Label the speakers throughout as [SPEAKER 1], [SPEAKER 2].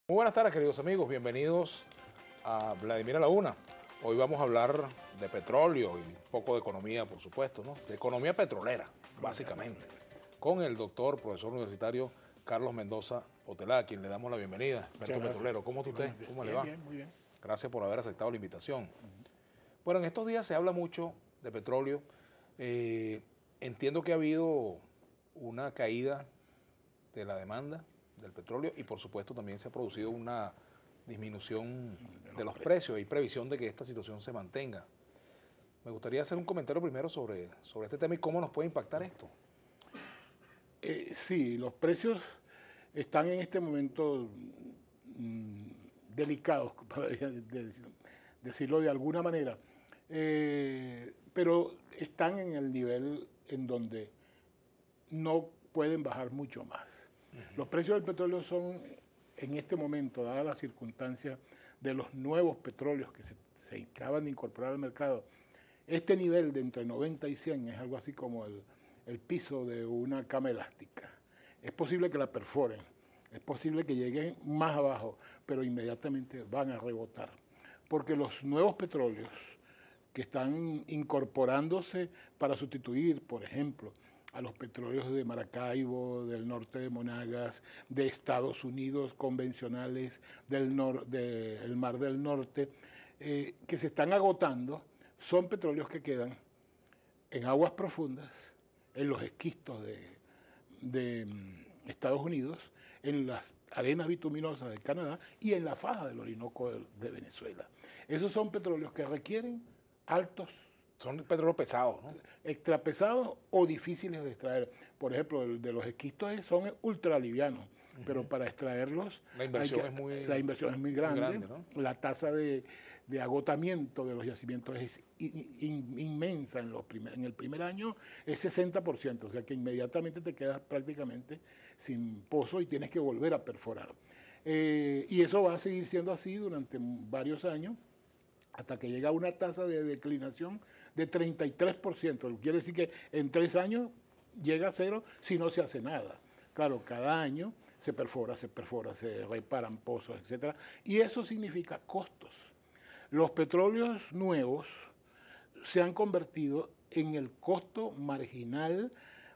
[SPEAKER 1] Muy buenas tardes, queridos amigos. Bienvenidos a Vladimir a la Una. Hoy vamos a hablar de petróleo y un poco de economía, por supuesto, ¿no? De economía petrolera, básicamente, con el doctor, profesor universitario Carlos Mendoza Otelá, a quien le damos la bienvenida. Experto petrolero. ¿Cómo está usted? ¿Cómo le va?
[SPEAKER 2] Bien, muy bien.
[SPEAKER 1] Gracias por haber aceptado la invitación. Bueno, en estos días se habla mucho de petróleo. Entiendo que ha habido una caída de la demanda del petróleo y por supuesto también se ha producido una disminución de los precios. Hay previsión de que esta situación se mantenga. Me gustaría hacer un comentario primero sobre este tema y cómo nos puede impactar esto.
[SPEAKER 2] Sí, los precios están en este momento delicados, para decirlo de alguna manera, pero están en el nivel en donde no pueden bajar mucho más. Los precios del petróleo son, en este momento, dadas las circunstancias de los nuevos petróleos que se acaban de incorporar al mercado, este nivel de entre 90 y 100 es algo así como el piso de una cama elástica. Es posible que la perforen, es posible que lleguen más abajo, pero inmediatamente van a rebotar. Porque los nuevos petróleos que están incorporándose para sustituir, por ejemplo, a los petróleos de Maracaibo, del norte de Monagas, de Estados Unidos convencionales, del Mar del Norte, que se están agotando, son petróleos que quedan en aguas profundas, en los esquistos de Estados Unidos, en las arenas bituminosas de Canadá y en la faja del Orinoco de Venezuela. Esos son petróleos que requieren altos,
[SPEAKER 1] Son petróleos pesados, ¿no?
[SPEAKER 2] extra pesados o difíciles de extraer. Por ejemplo, el de los esquistos son ultra livianos, pero para extraerlos
[SPEAKER 1] La inversión es
[SPEAKER 2] muy grande, ¿no? La tasa de agotamiento de los yacimientos es inmensa en el primer año, es 60%, o sea que inmediatamente te quedas prácticamente sin pozo y tienes que volver a perforar. Y eso va a seguir siendo así durante varios años, hasta que llega a una tasa de declinación de 33%. Quiere decir que en 3 años llega a cero si no se hace nada. Claro, cada año se perfora, se reparan pozos, etc. Y eso significa costos. Los petróleos nuevos se han convertido en el costo marginal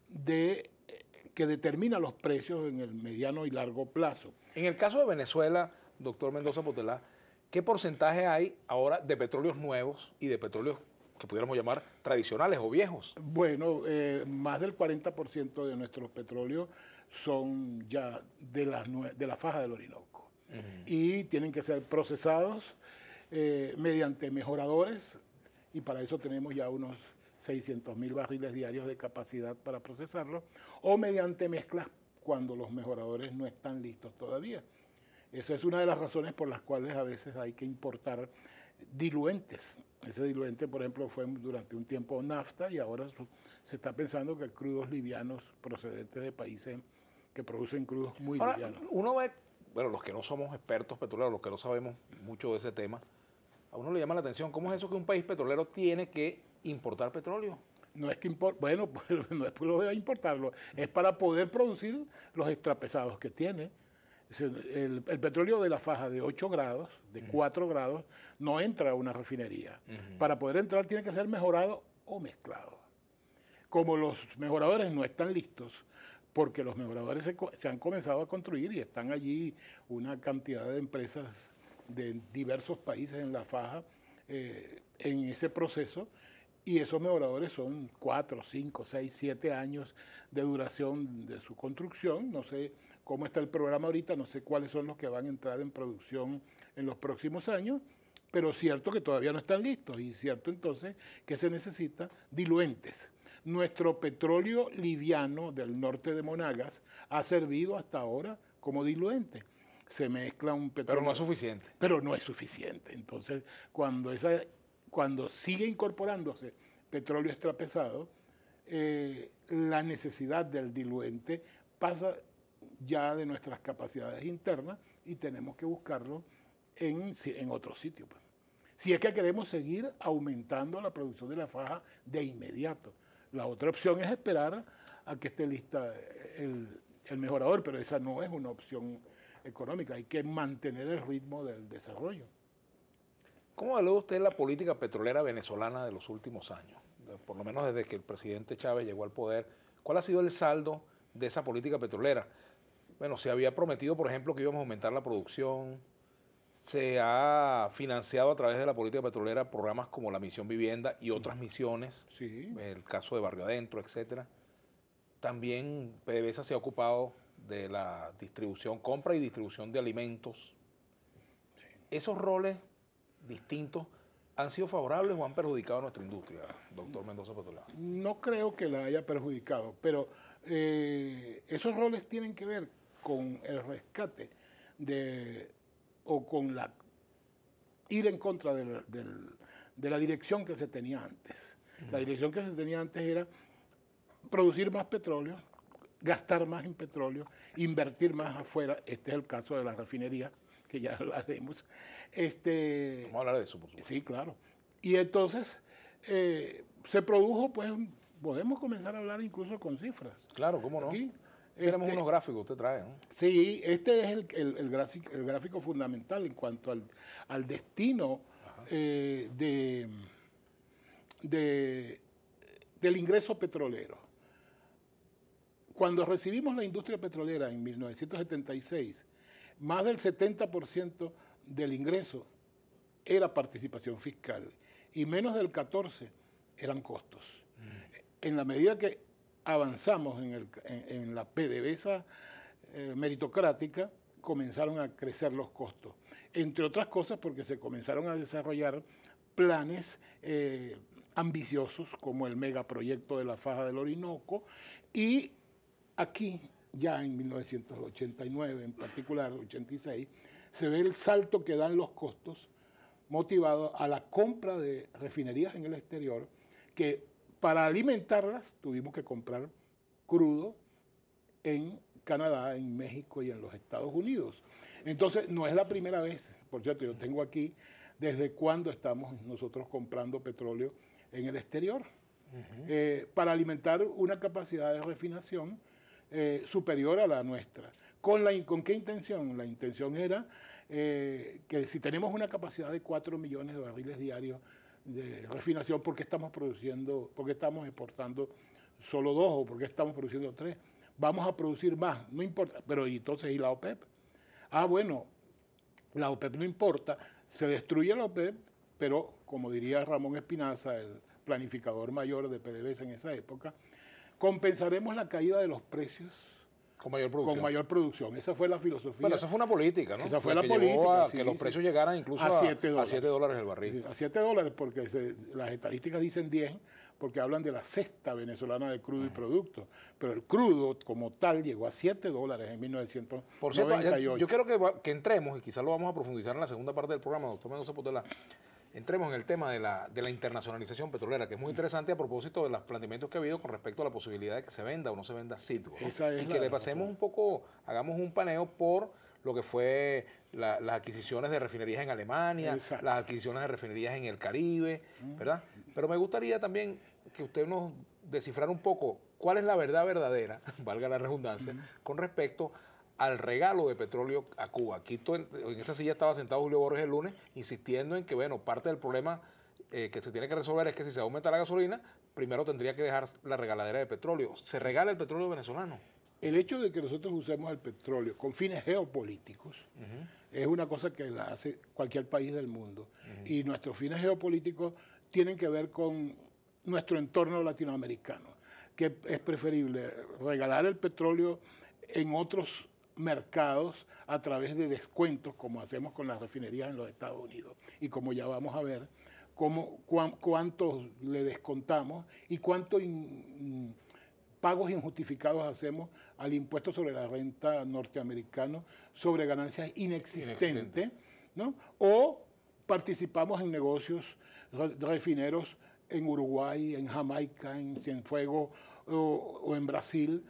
[SPEAKER 2] que determina los precios en el mediano y largo plazo.
[SPEAKER 1] En el caso de Venezuela, doctor Mendoza Otelá, ¿qué porcentaje hay ahora de petróleos nuevos y de petróleos que pudiéramos llamar tradicionales o viejos?
[SPEAKER 2] Bueno, más del 40% de nuestros petróleos son ya de la faja del Orinoco. Y tienen que ser procesados mediante mejoradores, y para eso tenemos ya unos 600.000 barriles diarios de capacidad para procesarlo, o mediante mezclas cuando los mejoradores no están listos todavía. Esa es una de las razones por las cuales a veces hay que importar diluentes. Ese diluente, por ejemplo, fue durante un tiempo nafta y ahora se está pensando que crudos livianos procedentes de países que producen crudos muy livianos.
[SPEAKER 1] Uno ve, bueno, los que no somos expertos petroleros, los que no sabemos mucho de ese tema, a uno le llama la atención, ¿cómo es eso que un país petrolero tiene que importar petróleo?
[SPEAKER 2] No es que bueno, no es que lo deba importarlo, es para poder producir los extrapesados que tiene. El petróleo de la faja de 8 grados, de 4 grados, no entra a una refinería. Para poder entrar tiene que ser mejorado o mezclado. Como los mejoradores no están listos, porque los mejoradores se han comenzado a construir y están allí una cantidad de empresas de diversos países en la faja en ese proceso, y esos mejoradores son 4, 5, 6, 7 años de duración de su construcción. No sé cómo está el programa ahorita, no sé cuáles son los que van a entrar en producción en los próximos años, pero cierto que todavía no están listos, y cierto entonces que se necesita diluentes. Nuestro petróleo liviano del norte de Monagas ha servido hasta ahora como diluente. Se mezcla un petróleo.
[SPEAKER 1] Pero no es suficiente.
[SPEAKER 2] Pero no es suficiente. Entonces, cuando sigue incorporándose petróleo extrapesado, la necesidad del diluente pasa ya de nuestras capacidades internas y tenemos que buscarlo en otro sitio. Si es que queremos seguir aumentando la producción de la faja de inmediato. La otra opción es esperar a que esté lista el mejorador, pero esa no es una opción económica, hay que mantener el ritmo del desarrollo.
[SPEAKER 1] ¿Cómo evalúa usted la política petrolera venezolana de los últimos años? Por lo menos desde que el presidente Chávez llegó al poder. ¿Cuál ha sido el saldo de esa política petrolera? Bueno, se había prometido, por ejemplo, que íbamos a aumentar la producción. Se ha financiado a través de la política petrolera programas como la Misión Vivienda y otras misiones,
[SPEAKER 2] Sí.
[SPEAKER 1] el caso de Barrio Adentro, etcétera. También PDVSA se ha ocupado de la distribución, compra y distribución de alimentos. Sí. Esos roles distintos han sido favorables o han perjudicado a nuestra industria, doctor Mendoza Petrolera.
[SPEAKER 2] No creo que la haya perjudicado, pero esos roles tienen que ver con el rescate o con ir en contra de la dirección que se tenía antes. La dirección que se tenía antes era producir más petróleo, gastar más en petróleo, invertir más afuera. Este es el caso de las refinerías, que ya hablaremos.
[SPEAKER 1] Vamos a hablar de eso, por supuesto.
[SPEAKER 2] Sí, claro. Y entonces se produjo, pues, podemos comenzar a hablar incluso con cifras.
[SPEAKER 1] Claro, ¿cómo no? Aquí tenemos unos gráficos que usted trae, ¿no?
[SPEAKER 2] Sí, este es el gráfico fundamental en cuanto al destino del ingreso petrolero. Cuando recibimos la industria petrolera en 1976, más del 70% del ingreso era participación fiscal y menos del 14% eran costos. En la medida que avanzamos en la PDVSA meritocrática, comenzaron a crecer los costos. Entre otras cosas porque se comenzaron a desarrollar planes ambiciosos como el megaproyecto de la Faja del Orinoco, y aquí ya en 1989, en particular 86, se ve el salto que dan los costos motivado a la compra de refinerías en el exterior, que para alimentarlas tuvimos que comprar crudo en Canadá, en México y en los Estados Unidos. Entonces, no es la primera vez, por cierto, yo tengo aquí desde cuándo estamos nosotros comprando petróleo en el exterior, para alimentar una capacidad de refinación superior a la nuestra. ¿Con qué intención? La intención era que si tenemos una capacidad de 4 millones de barriles diarios de refinación, ¿por qué estamos exportando solo 2 o por qué estamos produciendo 3? Vamos a producir más, no importa. Pero entonces, ¿y la OPEP? Bueno, la OPEP no importa, se destruye la OPEP, pero como diría Ramón Espinaza, el planificador mayor de PDVSA en esa época, compensaremos la caída de los precios
[SPEAKER 1] con mayor producción.
[SPEAKER 2] Esa fue la filosofía.
[SPEAKER 1] Bueno, esa fue una política, ¿no?
[SPEAKER 2] Esa fue la política.
[SPEAKER 1] Que los precios llegaran incluso a $7 el barril.
[SPEAKER 2] A $7, porque las estadísticas dicen 10, porque hablan de la cesta venezolana de crudo y productos. Pero el crudo como tal llegó a $7 en 1998.
[SPEAKER 1] Por cierto, yo quiero que entremos, y quizás lo vamos a profundizar en la segunda parte del programa, doctor Mendoza Petrolera, entremos en el tema de la internacionalización petrolera, que es muy interesante a propósito de los planteamientos que ha habido con respecto a la posibilidad de que se venda o no se venda Citgo, ¿no? Y que le pasemos un poco, hagamos un paneo por lo que fue las adquisiciones de refinerías en Alemania, las adquisiciones de refinerías en el Caribe, ¿verdad? Pero me gustaría también que usted nos descifrara un poco cuál es la verdad verdadera, valga la redundancia, con respecto al regalo de petróleo a Cuba. Aquí en esa silla estaba sentado Julio Borges el lunes insistiendo en que, bueno, parte del problema que se tiene que resolver es que si se aumenta la gasolina, primero tendría que dejar la regaladera de petróleo. ¿Se regala el petróleo venezolano?
[SPEAKER 2] El hecho de que nosotros usemos el petróleo con fines geopolíticos es una cosa que la hace cualquier país del mundo. Y nuestros fines geopolíticos tienen que ver con nuestro entorno latinoamericano, que es preferible regalar el petróleo en otros mercados a través de descuentos, como hacemos con las refinerías en los Estados Unidos. Y como ya vamos a ver, cuánto le descontamos y cuántos pagos injustificados hacemos al impuesto sobre la renta norteamericano sobre ganancias inexistentes, ¿no? O participamos en negocios refineros en Uruguay, en Jamaica, en Cienfuegos o en Brasil,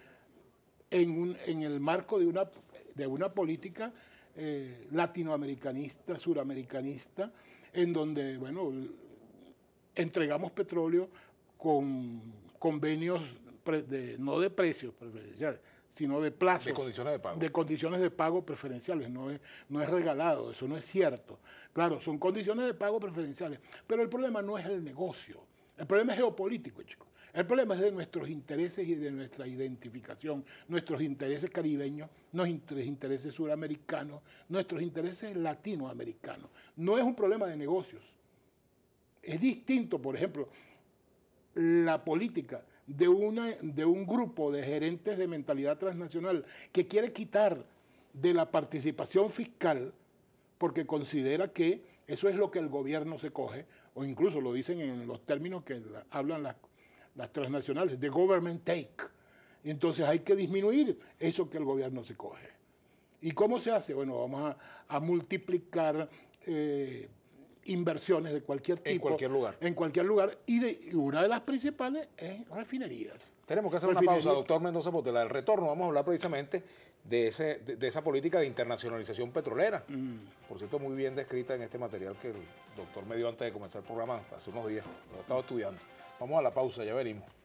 [SPEAKER 2] en el marco de una política latinoamericanista, suramericanista, en donde, bueno, entregamos petróleo con convenios no de precios preferenciales, sino de plazos.
[SPEAKER 1] De condiciones de pago.
[SPEAKER 2] De condiciones de pago preferenciales, no es regalado, eso no es cierto. Claro, son condiciones de pago preferenciales, pero el problema no es el negocio, el problema es geopolítico, chicos. El problema es de nuestros intereses y de nuestra identificación, nuestros intereses caribeños, nuestros intereses suramericanos, nuestros intereses latinoamericanos. No es un problema de negocios. Es distinto, por ejemplo, la política de un grupo de gerentes de mentalidad transnacional que quiere quitar de la participación fiscal porque considera que eso es lo que el gobierno se coge, o incluso lo dicen en los términos que hablan las transnacionales, the government take. Entonces hay que disminuir eso que el gobierno se coge. ¿Y cómo se hace? Bueno, vamos a multiplicar inversiones de cualquier tipo. En cualquier lugar. Y una de las principales es refinerías.
[SPEAKER 1] Tenemos que hacer una pausa, doctor Mendoza Portela. Al retorno vamos a hablar precisamente de esa política de internacionalización petrolera. Por cierto, muy bien descrita en este material que el doctor me dio antes de comenzar el programa, hace unos días. Lo he estado estudiando. Vamos a la pausa, ya venimos.